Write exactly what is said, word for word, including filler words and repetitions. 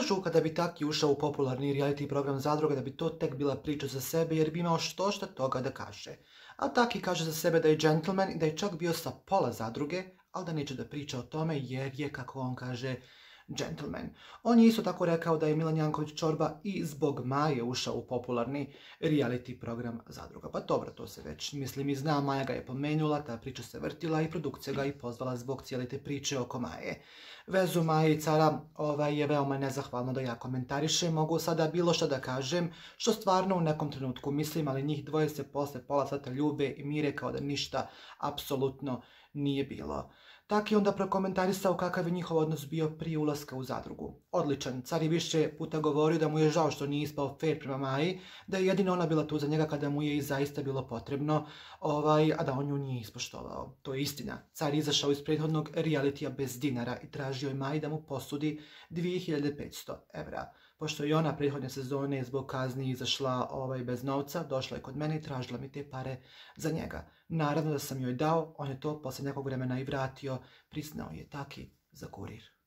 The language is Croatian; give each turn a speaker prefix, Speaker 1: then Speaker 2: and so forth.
Speaker 1: Kažu kada bi Taki ušao u popularni reality program Zadruga da bi to tek bila priča za sebe jer bi imao što šta toga da kaže. A Taki kaže za sebe da je džentlmen i da je čak bio sa pola Zadruge, ali da neće da priča o tome jer je, kako on kaže, džentlmen. On je isto tako rekao da je Milan Janković Čorba i zbog Maje ušao u popularni reality program Zadruga. Pa dobro, to se već, mislim, i zna, Maja ga je pomenula, ta priča se vrtila i produkcija ga i pozvala zbog cijele te priče oko Maje. Vezu Maje i Cara ovaj, je veoma nezahvalno da ja komentarišem, mogu sada bilo što da kažem, što stvarno u nekom trenutku mislim, ali njih dvoje se posle pola sata ljube i mire kao da ništa apsolutno nije bilo. Taki je onda prokomentarisao kakav je njihov odnos bio prije ulaska u Zadrugu. Odličan, Car je više puta govorio da mu je žao što nije ispao fair prema Maji, da je jedino ona bila tu za njega kada mu je i zaista bilo potrebno, ovaj, a da on nju nije ispoštovao. To je istina. Car je izašao iz prethodnog realitija bez dinara i tražio je Maji da mu posudi dvije hiljade petsto evra. Pošto je ona prethodne sezone zbog kazni izašla ovaj, bez novca, došla je kod mene i tražila mi te pare za njega. Naravno da sam joj dao, on je to posle nekog vremena i vratio, priznao je Taki za Kurir.